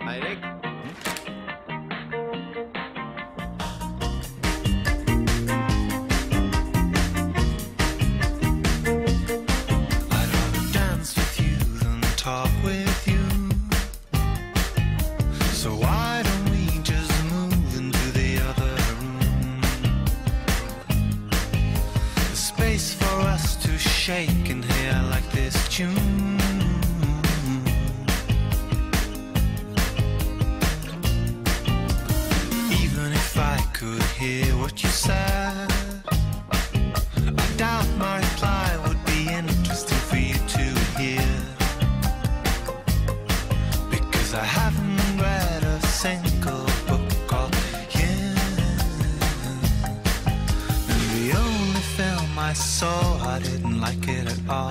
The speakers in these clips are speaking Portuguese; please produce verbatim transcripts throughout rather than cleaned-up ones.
Eirik? I'd rather dance with you than talk with you. So why don't we just move into the other room? The space for us to shake and hear like this tune. Even if I could hear what you said, I doubt my reply would be interesting for you to hear, because I haven't read a single book of you. And the only film I saw, I didn't like it at all.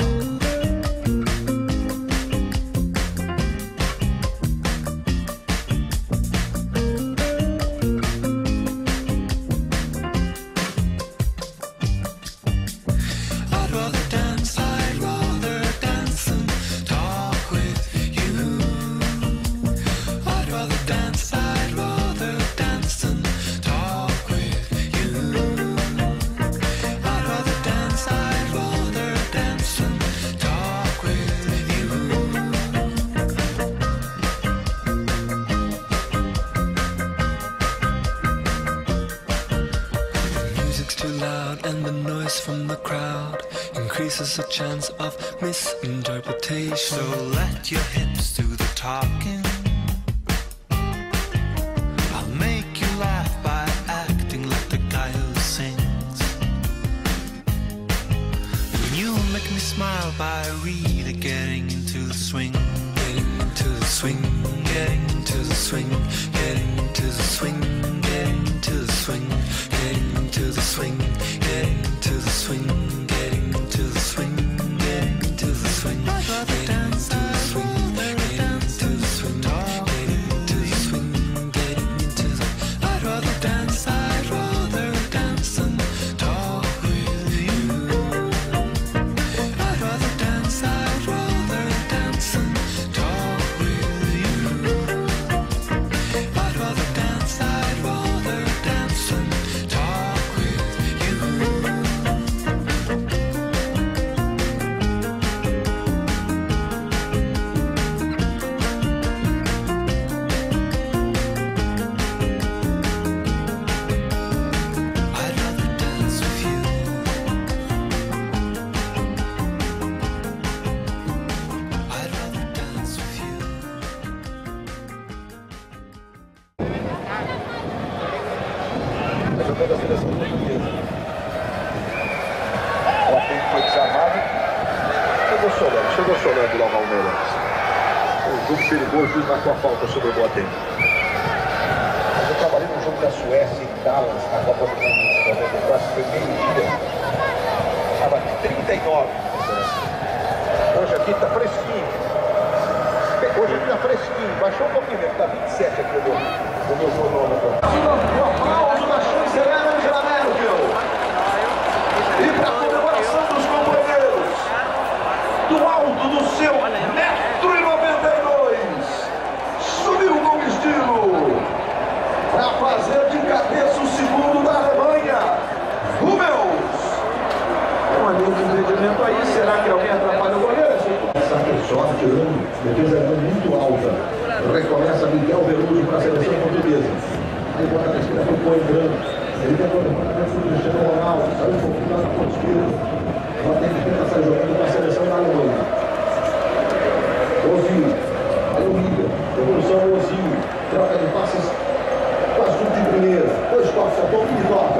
Increases the chance of misinterpretation. So let your hips do the talking. I'll make you laugh by acting like the guy who sings, and you'll make me smile by really getting into the swing. Getting into the swing, getting into the swing, getting into the swing, getting into the swing, getting into the swing, getting into the swing. To the swing, getting into the swing, I'd rather dance to the swing, getting into the swing, getting into the swing, getting into the. I'd rather dance, I'd rather dance and talk with you. I'd rather dance, I'd rather dance and talk with you. I'd rather dance, I'd rather dance and talk with you. Da seleção portuguesa. O atento foi desarmado. Chegou solando, chegou solando lá o Palmeiras. Um jogo perigoso, juiz marcou a falta sobre o Boateng. Mas eu trabalhei no jogo da Suécia em Dallas, na Copa do Mundo de noventa e quatro, foi meio-dia. Estava trinta e nove. Hoje aqui está fresquinho. Hoje aqui está fresquinho. Baixou um pouquinho, está vinte e sete aqui o meu, o meu cronômetro. O aplauso da chanceler Angela Merkel. E para a comemoração dos companheiros, do alto do seu metro e noventa e dois, subiu com estilo para fazer de cabeça o segundo da Alemanha, Hummels. Um amigo de impedimento aí, será que alguém atrapalha o goleiro? Essa pessoa tirando, defesa muito alta. Recomeça Miguel Veloso para a seleção portuguesa. Aí bota na esquerda para o Coengrano. Ele tentou levar a frente do Cristiano Ronaldo. Saiu um pouquinho lá na ponta esquerda. Agora tem que tentar sair jogando para a seleção da Alemanha. Ozil. Aí o Liga. Evolução ao Ozil. Troca de passes. Quase tudo de primeira. Dois toques, a pouco de toca.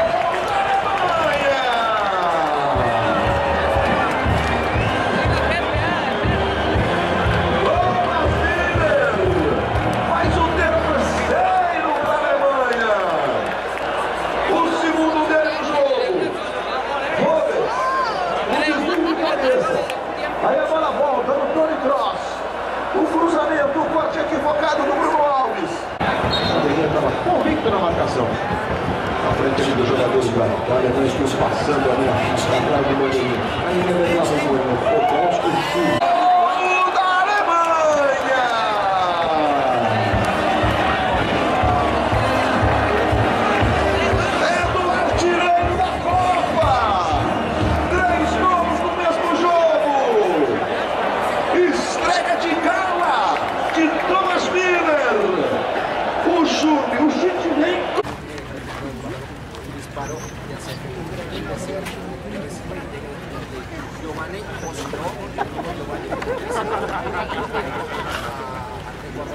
Aí a bola volta no Toni Kroos. O cruzamento, o corte equivocado do Bruno Alves. A Alemanha estava convicta na marcação. À frente ali dos jogadores da Alemanha, que os passando ali atrás do goleiro. Aí ele levava o goleiro. O Podolski, o chute. O da Alemanha!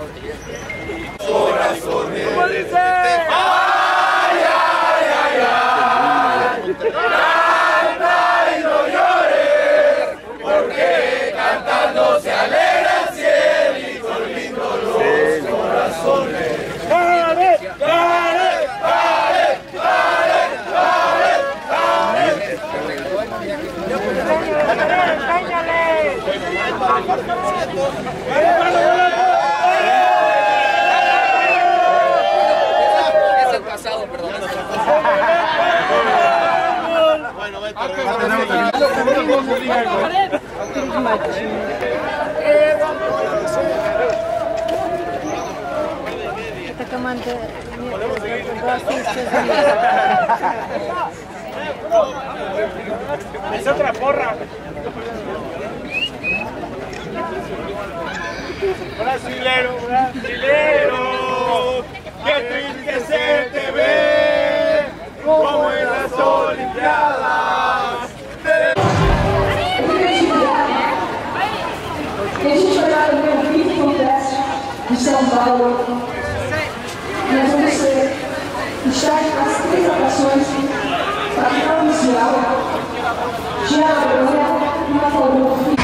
¿Cómo dice? ¡Ay, ay, ay, ay! ¡Canta y no llores! Porque cantando se alegra el cielo y lindo los corazones. ¡Dale, dale, dale, dale, dale, Es el pasado, perdón. Está tomando es otra porra. Brasilero, brasilero, qué triste se te ve, como en las Olimpiadas. E a gente vai lá ver o que acontece em São Paulo. Nós vamos ser, estar nas três atrações para a final inicial. Tiago, Leonel e Matheus.